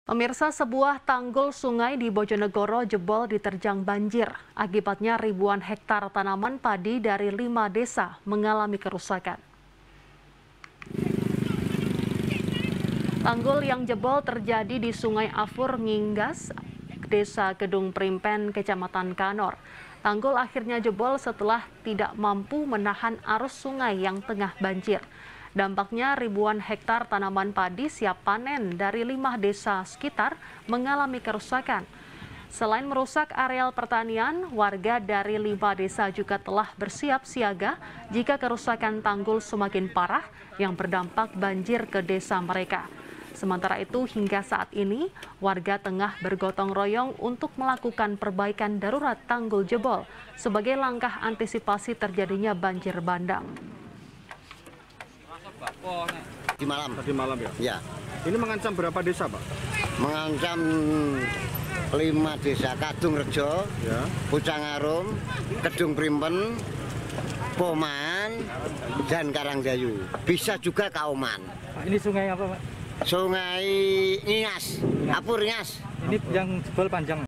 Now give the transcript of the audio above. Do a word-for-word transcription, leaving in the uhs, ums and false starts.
Pemirsa, sebuah tanggul sungai di Bojonegoro jebol diterjang banjir. Akibatnya ribuan hektar tanaman padi dari lima desa mengalami kerusakan. Tanggul yang jebol terjadi di Sungai Afur Nginggas, Desa Kedung Primpen, Kecamatan Kanor. Tanggul akhirnya jebol setelah tidak mampu menahan arus sungai yang tengah banjir. Dampaknya ribuan hektar tanaman padi siap panen dari lima desa sekitar mengalami kerusakan. Selain merusak areal pertanian, warga dari lima desa juga telah bersiap siaga jika kerusakan tanggul semakin parah yang berdampak banjir ke desa mereka. Sementara itu, hingga saat ini, warga tengah bergotong royong untuk melakukan perbaikan darurat tanggul jebol sebagai langkah antisipasi terjadinya banjir bandang. Di malam. Tadi malam ya? Ya. Ini mengancam berapa desa, Pak? Mengancam lima desa: Kadung Rejo, Ya. Pucangarum, Kedung Primpen, Poman, dan Karangdayu. Bisa juga Kauman. Pak, ini sungai apa, Pak? Sungai Ngingas, Apur Ngingas. Ini yang jebol panjang.